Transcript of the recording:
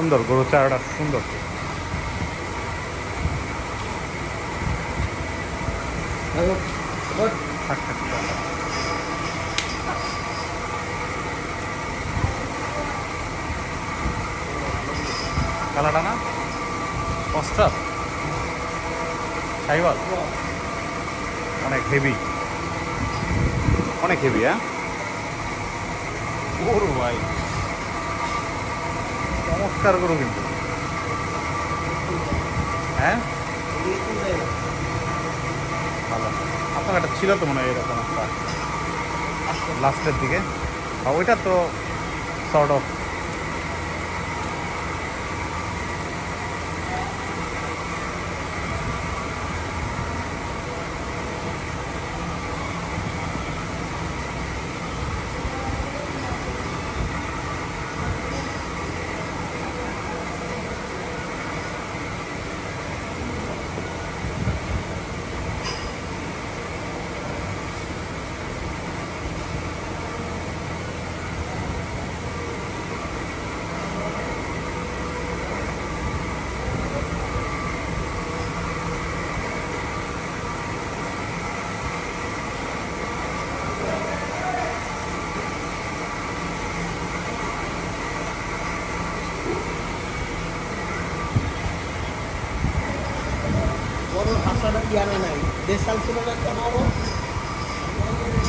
সুন্দর, গরু চারাটা সুন্দর। থাক থাক কালাটা না অস্ট্রাল সাইওয়াল, অনেক হেভি, অনেক হেভি। হ্যাঁ গরু ভাই চমৎকার গরু কিন্তু। হ্যাঁ ভালো। আপনার একটা ছিল তো মনে হয় এরকম একটা লাস্টের দিকে, আর ওইটা তো সর্ট অফ। বড় হাসাটা কি আনে নাই, দেশাল ছিল না একটা বড়।